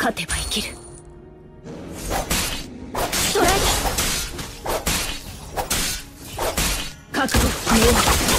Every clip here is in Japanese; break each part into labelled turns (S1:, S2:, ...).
S1: 勝てば生きる。ストライク。覚悟を決めよう。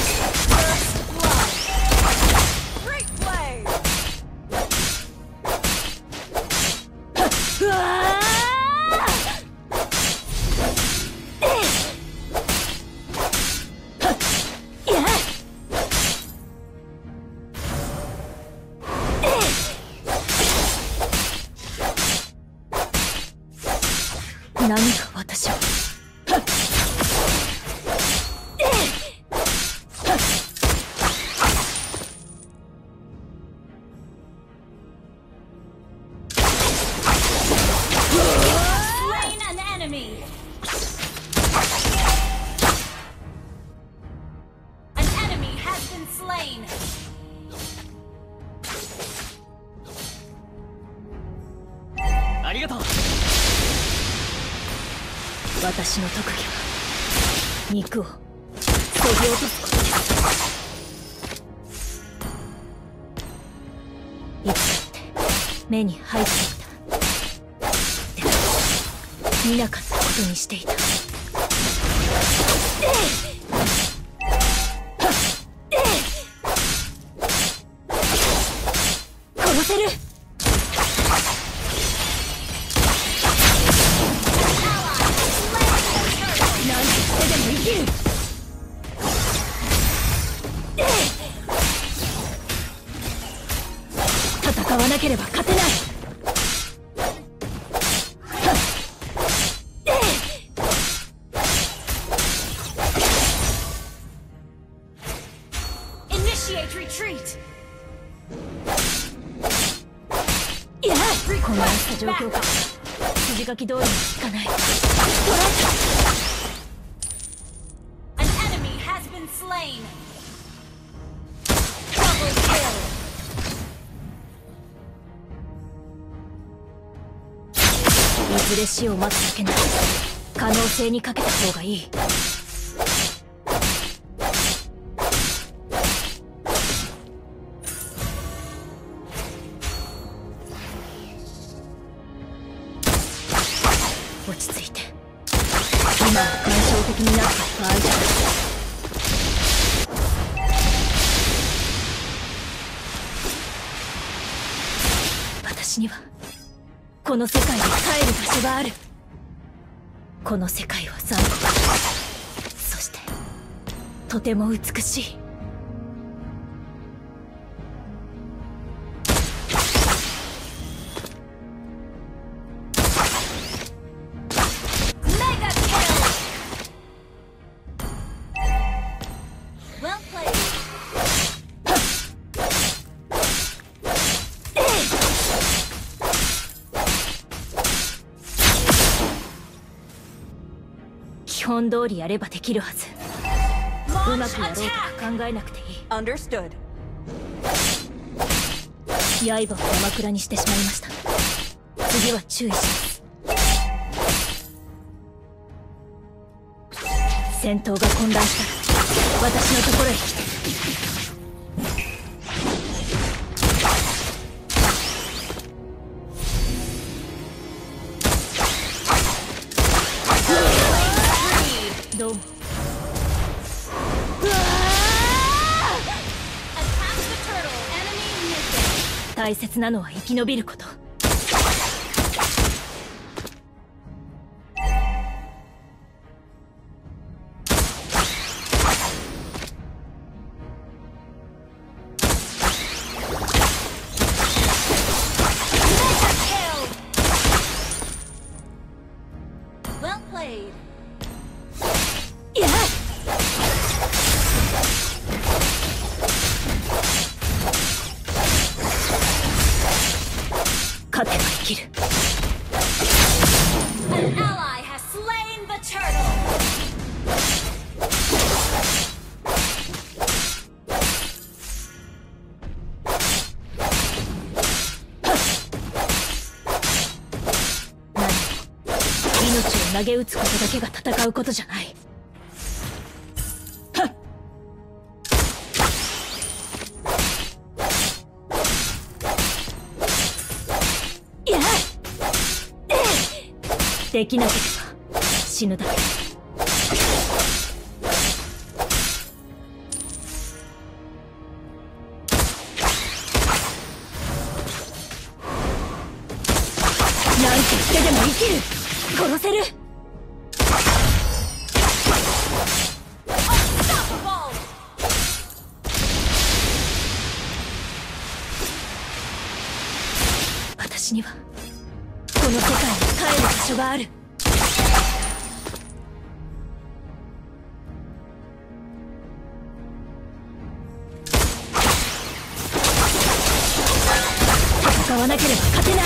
S1: うわ何が私を。
S2: ありがとう。
S1: 私の特技は肉を削ぎ落とすことです。いつだって目に入っていた。でも見なかったことにしていた。殺せる。戦わなければ勝てない。いや、混乱した状況か。筋書き通りにいかない。いずれ死を待つだけなら可能性にかけた方がいい。落ち着いて。今は感傷的になった場合じゃない。私にはこの世界に帰る場所がある。この世界は残酷、そしてとても美しい。基本通りやればできるはず。うまくやろうとか考えなくていい。
S3: Understood.
S1: 刃を山倉にしてしまいました。次は注意します。戦闘が混乱したら私のところへ来て。どうも。大切なのは生き延びること。勝てば生きる。投げ打つことだけが戦うことじゃない。はっ。いや。 できなければ死ぬだけ。なんてしてでも生きる。殺せる。私にはこの世界に帰る場所がある。戦わなければ勝てない。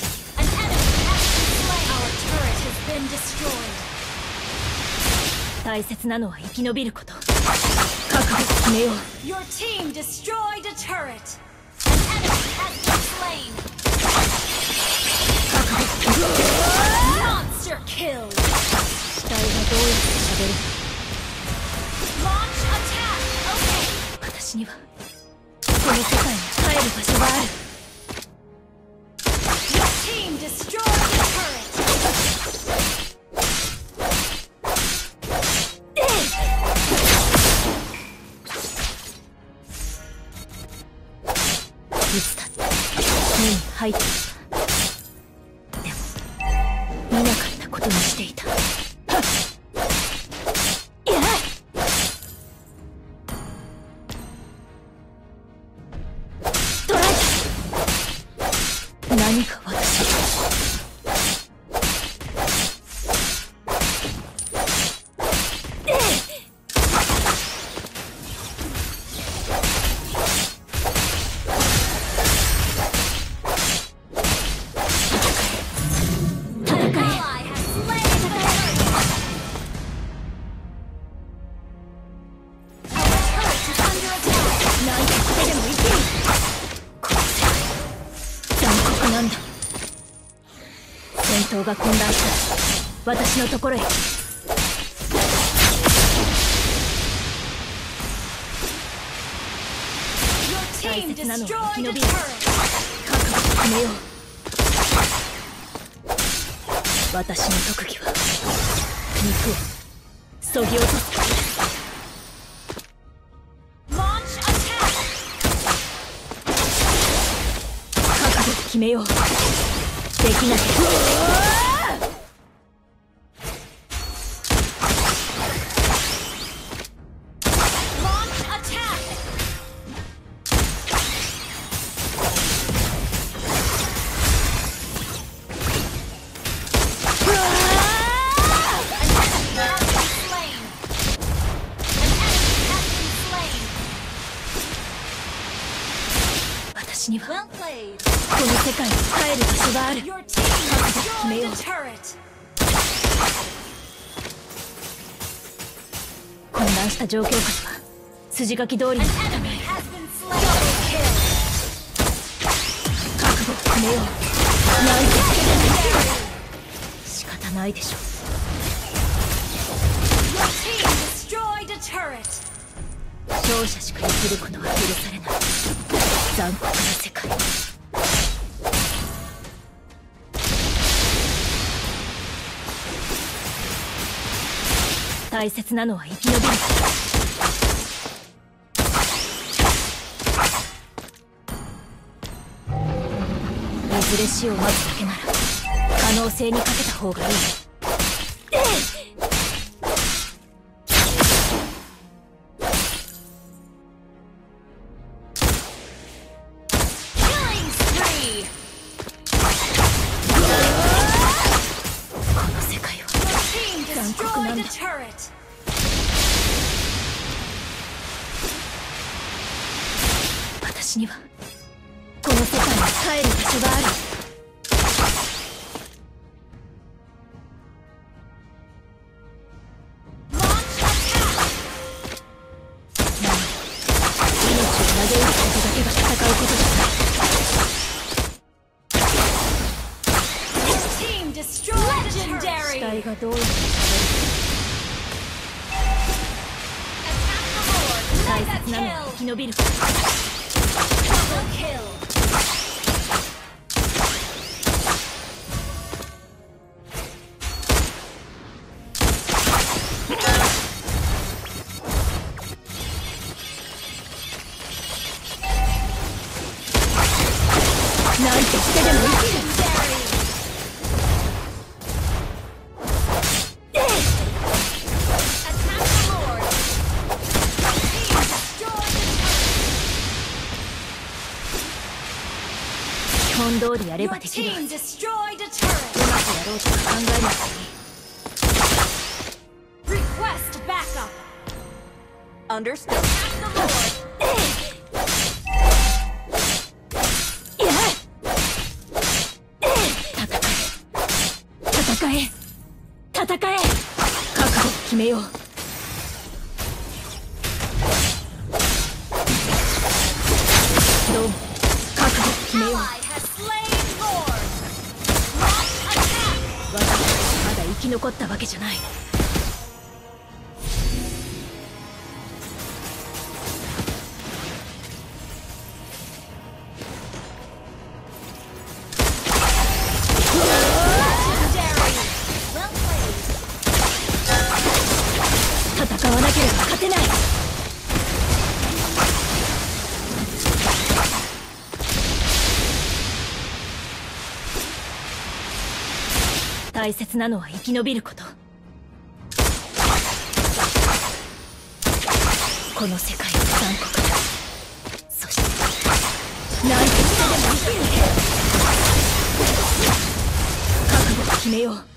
S1: 大切なのは生き延びること。覚悟を決めよう。
S2: Your team destroyed a turret. An enemy has been slain. Monster kill.
S1: 死体がどうやって喋る。
S2: Launch attack. Okay.
S1: 私にはこの世界に帰る場所がある。
S2: Your team destroyed the turret. いつだって目に入っていた。でも見なかったことにしていた。はっ、いや、捕らえた。何か私戦闘が混乱したら私のところへ。大切なのは生き延びる。覚悟を決めよう。私の特技は肉をそぎ落とす。覚悟を決めよう。できなければ。私にはこの世界に帰る場所がある。覚悟を決めよう。混乱した状況下では筋書き通りにいかない。覚悟を決めよう。なんて仕方ないでしょう。勝者しか生きることは許されない残酷な世界。大切なのは生き延びる。いずれ死を待つだけなら可能性にかけた方がいい。私にはこの世界に帰る場所がある。命を投げ打つことだけが戦うことじゃない。死体がどうやって喋る。大切なのは生き延びること。
S1: なんとしてでも生きる。基本通りやればできる。うまくやろうとか考えなくていい。
S2: Request backup. Understood.
S1: 戦え覚悟を決めよう。どうも覚悟を決めよう。
S2: Ally has slain Lord. Launch attack.
S1: 私たちまだ生き残ったわけじゃない。戦わなければ勝てない。大切なのは生き延びること。この世界は残酷だ。そして何としてでも生きる。覚悟を決めよう。